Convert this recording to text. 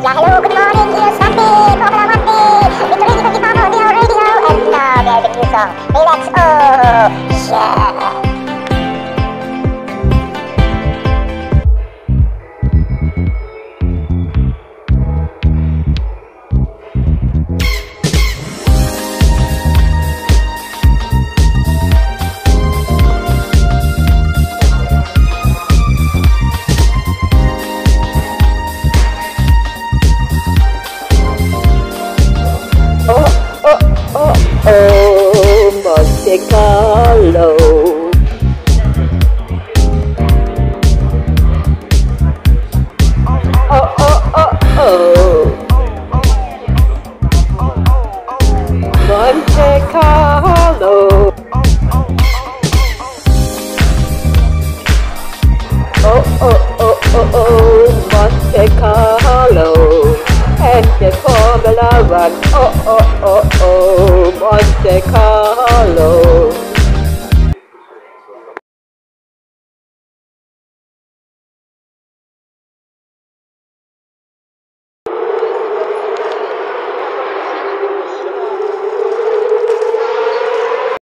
Yeah, hello, good morning, here's Monday, Formula Monday. It's the Radio 24 Audio Radio, and now there's a new song. Relax, oh, yeah. Oh, Monte Carlo. Oh, oh, oh, oh. Monte Carlo. Oh, oh, oh, oh, oh, Monte Carlo. And the Formula One, oh, oh, oh, oh, Monte Carlo.